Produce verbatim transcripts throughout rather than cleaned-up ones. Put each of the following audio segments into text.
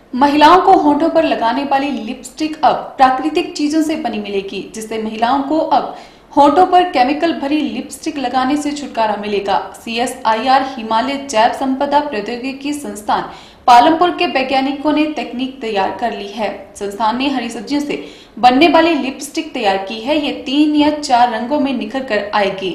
महिलाओं को होठों पर लगाने वाली लिपस्टिक अब प्राकृतिक चीजों से बनी मिलेगी, जिससे महिलाओं को अब होठों पर केमिकल भरी लिपस्टिक लगाने से छुटकारा मिलेगा। C S I R Himalaya जैव संपदा प्रौद्योगिकी संस्थान पालमपुर के वैज्ञानिकों ने तकनीक तैयार कर ली है। संस्थान ने हरी सब्जियों से बनने वाली लिपस्टिक तैयार की है। ये तीन या चार रंगों में निखर कर आएगी।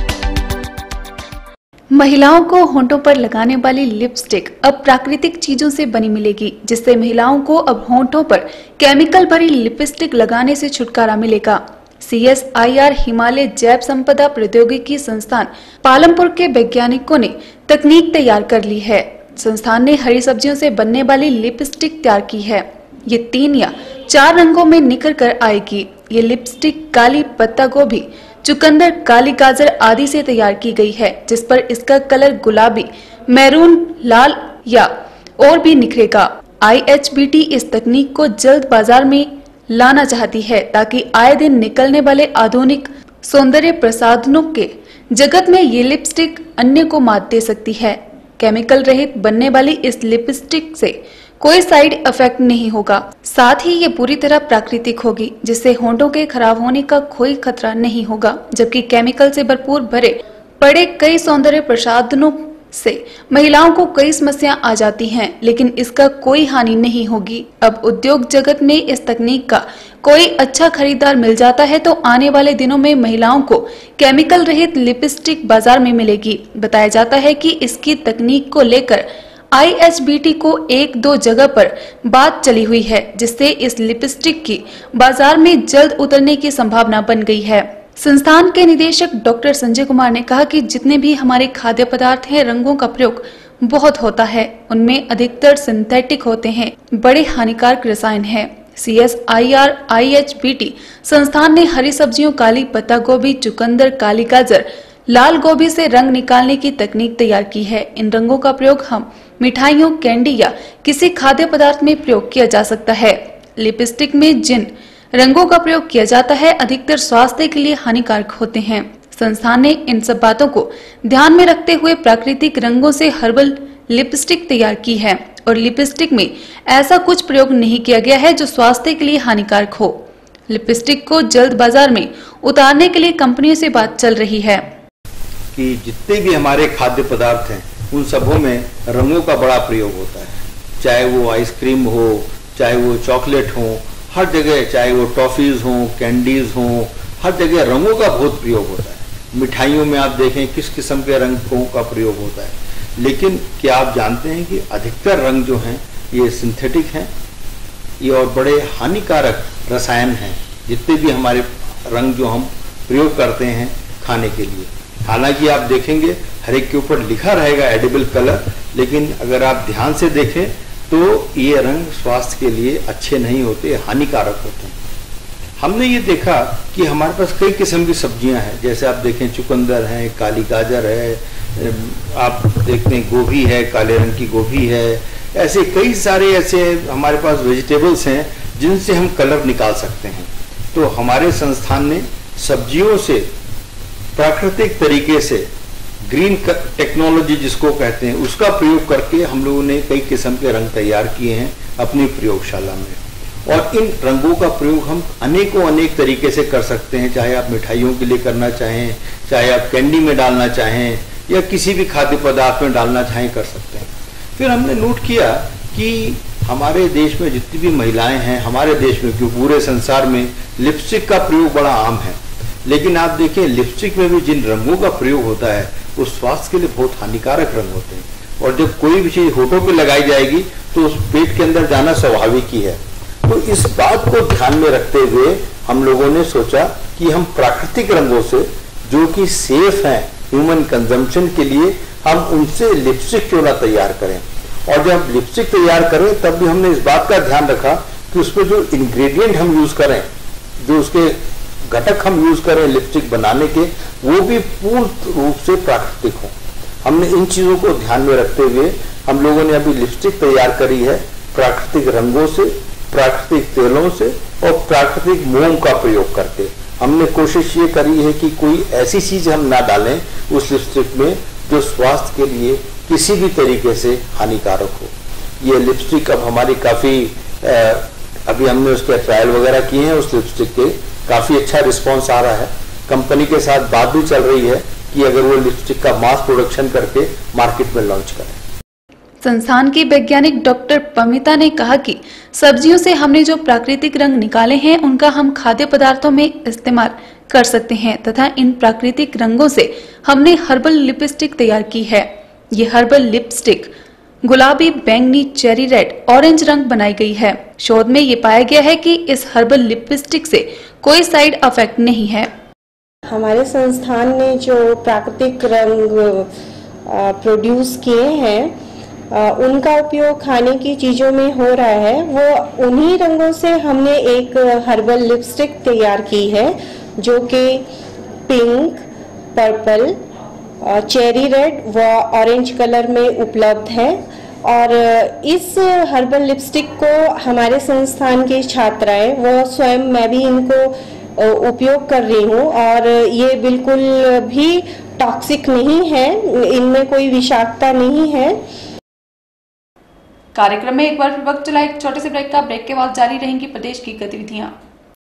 महिलाओं को होठों पर लगाने वाली लिपस्टिक अब प्राकृतिक चीजों से बनी मिलेगी, जिससे महिलाओं को अब होठों पर केमिकल भरी लिपस्टिक लगाने से छुटकारा मिलेगा। C S I R Himalaya जैव संपदा प्रौद्योगिकी संस्थान पालमपुर के वैज्ञानिकों ने तकनीक तैयार कर ली है। संस्थान ने हरी सब्जियों से बनने वाली लिपस्टिक तैयार की है। ये तीन या चार रंगों में निखर कर आएगी। ये लिपस्टिक काली पत्ता गोभी, चुकंदर, काली गाजर आदि से तैयार की गई है, जिस पर इसका कलर गुलाबी, मैरून, लाल या और भी निखरेगा। आई एच बी टी इस तकनीक को जल्द बाजार में लाना चाहती है, ताकि आए दिन निकलने वाले आधुनिक सौंदर्य प्रसाधनों के जगत में ये लिपस्टिक अन्य को मात दे सकती है। केमिकल रहित बनने वाली इस लिपस्टिक से कोई साइड इफेक्ट नहीं होगा। साथ ही ये पूरी तरह प्राकृतिक होगी, जिससे होंठों के खराब होने का कोई खतरा नहीं होगा। जबकि केमिकल से भरपूर भरे पड़े कई सौंदर्य प्रसाधनों से महिलाओं को कई समस्या आ जाती हैं, लेकिन इसका कोई हानि नहीं होगी। अब उद्योग जगत में इस तकनीक का कोई अच्छा खरीदार मिल जाता है तो आने वाले दिनों में महिलाओं को केमिकल रहित लिपस्टिक बाजार में मिलेगी। बताया जाता है कि इसकी तकनीक को लेकर आई एच बी टी को एक दो जगह पर बात चली हुई है, जिससे इस लिपस्टिक की बाजार में जल्द उतरने की संभावना बन गई है। संस्थान के निदेशक डॉक्टर संजय कुमार ने कहा कि जितने भी हमारे खाद्य पदार्थ हैं, रंगों का प्रयोग बहुत होता है, उनमें अधिकतर सिंथेटिक होते हैं, बड़े हानिकारक रसायन हैं। C S I R I H B T संस्थान ने हरी सब्जियों, काली पत्ता गोभी, चुकंदर, काली गाजर, लाल गोभी से रंग निकालने की तकनीक तैयार की है। इन रंगों का प्रयोग हम मिठाइयों, कैंडी या किसी खाद्य पदार्थ में प्रयोग किया जा सकता है। लिपस्टिक में जिन रंगों का प्रयोग किया जाता है, अधिकतर स्वास्थ्य के लिए हानिकारक होते हैं। संस्थान ने इन सब बातों को ध्यान में रखते हुए प्राकृतिक रंगों से हर्बल लिपस्टिक तैयार की है और लिपस्टिक में ऐसा कुछ प्रयोग नहीं किया गया है जो स्वास्थ्य के लिए हानिकारक हो। लिपस्टिक को जल्द बाजार में उतारने के लिए कंपनियों से बात चल रही है कि जितने भी हमारे खाद्य पदार्थ हैं, उन सबों में रंगों का बड़ा प्रयोग होता है। चाहे वो आइसक्रीम हो, चाहे वो चॉकलेट हो, हर जगह, चाहे वो टॉफीज हो, कैंडीज हो, हर जगह रंगों का बहुत प्रयोग होता है। मिठाइयों में आप देखें किस किस्म के रंगों का प्रयोग होता है। लेकिन क्या आप जानते हैं कि अधिकतर रंग जो हैं ये सिंथेटिक हैं, ये और बड़े हानिकारक रसायन हैं। जितने भी हमारे रंग जो हम प्रयोग करते हैं खाने के लिए, हालांकि आप देखेंगे हर एक के ऊपर लिखा रहेगा एडिबल कलर, लेकिन अगर आप ध्यान से देखें तो ये रंग स्वास्थ्य के लिए अच्छे नहीं होते, हानिकारक होते हैं। हमने ये देखा कि हमारे पास कई किस्म की सब्जियां हैं, जैसे आप देखें चुकंदर है, काली गाजर है, आप देखते हैं गोभी है, काले रंग की गोभी है। ऐसे कई सारे ऐसे हमारे पास वेजिटेबल्स हैं जिनसे हम कलर निकाल सकते हैं। तो हमारे संस्थान ने सब्जियों से प्राकृतिक तरीके से ग्रीन टेक्नोलॉजी जिसको कहते हैं, उसका प्रयोग करके हम लोगों ने कई किस्म के रंग तैयार किए हैं अपनी प्रयोगशाला में। और इन रंगों का प्रयोग हम अनेकों अनेक तरीके से कर सकते हैं, चाहे आप मिठाइयों के लिए करना चाहें, चाहे आप कैंडी में डालना चाहें या किसी भी खाद्य पदार्थ में डालना चाहें, कर सकते हैं। फिर हमने नोट किया कि हमारे देश में जितनी भी महिलाएं हैं, हमारे देश में क्यों पूरे संसार में लिपस्टिक का प्रयोग बड़ा आम है, लेकिन आप देखिए लिपस्टिक में भी जिन रंगों का प्रयोग होता है वो स्वास्थ्य के लिए बहुत हानिकारक रंग होते हैं। और जब कोई भी चीज होठों पे लगाई जाएगी तो उस पेट के अंदर जाना स्वाभाविक ही है। तो इस बात को ध्यान में रखते हुए हम लोगों ने सोचा कि हम प्राकृतिक रंगों से, जो कि सेफ हैं ह्यूमन कंजम्पशन के लिए, हम उनसे लिपस्टिक क्यों ना तैयार करें। और जब लिपस्टिक तैयार करें तब भी हमने इस बात का ध्यान रखा कि उसमें जो इंग्रेडिएंट हम यूज करें, जो उसके घटक हम यूज करें लिपस्टिक बनाने के, वो भी पूर्ण रूप से प्राकृतिक हो। हमने इन चीजों को ध्यान में रखते हुए हम लोगों ने अभी लिपस्टिक तैयार करी है प्राकृतिक रंगों से, प्राकृतिक तेलों से और प्राकृतिक मोम का प्रयोग करके। हमने कोशिश ये करी है कि कोई ऐसी चीज हम ना डालें उस लिपस्टिक में जो स्वास्थ्य के लिए किसी भी तरीके से हानिकारक हो। ये लिपस्टिक अब हमारी काफ़ी, अभी हमने उसके ट्रायल वगैरह किए हैं, उस लिपस्टिक के काफ़ी अच्छा रिस्पॉन्स आ रहा है। कंपनी के साथ बात भी चल रही है कि अगर वो लिपस्टिक का मास प्रोडक्शन करके मार्केट में लॉन्च करें। संस्थान की वैज्ञानिक डॉक्टर पमिता ने कहा कि सब्जियों से हमने जो प्राकृतिक रंग निकाले हैं उनका हम खाद्य पदार्थों में इस्तेमाल कर सकते हैं तथा इन प्राकृतिक रंगों से हमने हर्बल लिपस्टिक तैयार की है। ये हर्बल लिपस्टिक गुलाबी, बैंगनी, चेरी रेड, ऑरेंज रंग बनाई गई है। शोध में ये पाया गया है कि इस हर्बल लिपस्टिक से कोई साइड इफेक्ट नहीं है। हमारे संस्थान ने जो प्राकृतिक रंग प्रोड्यूस किए हैं उनका उपयोग खाने की चीज़ों में हो रहा है। वो उन्हीं रंगों से हमने एक हर्बल लिपस्टिक तैयार की है जो कि पिंक, पर्पल, चेरी रेड व ऑरेंज कलर में उपलब्ध है। और इस हर्बल लिपस्टिक को हमारे संस्थान के छात्राएं व स्वयं मैं भी इनको उपयोग कर रही हूँ और ये बिल्कुल भी टॉक्सिक नहीं है, इनमें कोई विषाक्तता नहीं है। कार्यक्रम में एक बार फिर वक्त चला एक छोटे से ब्रेक का। ब्रेक के बाद जारी रहेंगी प्रदेश की गतिविधियां।